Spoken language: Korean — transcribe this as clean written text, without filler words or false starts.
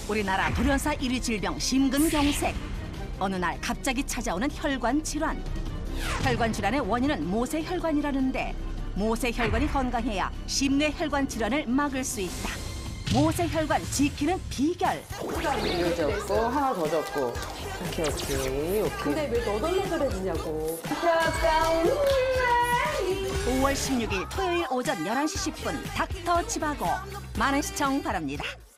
우리나라 돌연사 1위 질병 심근경색. 어느 날 갑자기 찾아오는 혈관 질환. 혈관 질환의 원인은 모세혈관이라는데 모세혈관이 건강해야 심뇌혈관 질환을 막을 수 있다. 모세혈관 지키는 비결. 이거 적고 하나 더 적고. 오케이. 근데 왜 너덜너덜해지냐고. 5월 16일 토요일 오전 11시 10분 닥터 지바고 많은 시청 바랍니다.